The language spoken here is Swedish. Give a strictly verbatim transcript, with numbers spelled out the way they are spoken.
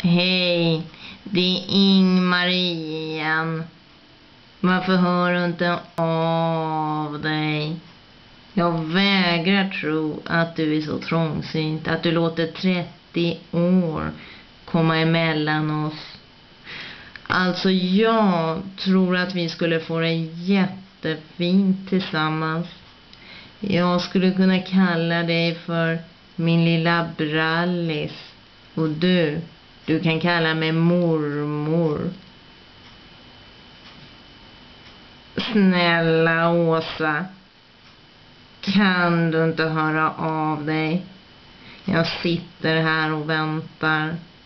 Hej, det är Ingmarie igen. Varför hör du inte av dig? Jag vägrar tro att du är så trångsynt att du låter trettio år komma emellan oss. Alltså jag tror att vi skulle få det jättefint tillsammans. Jag skulle kunna kalla dig för min lilla brallis. Och du, du kan kalla mig mormor. Snälla Åsa, kan du inte höra av dig? Jag sitter här och väntar.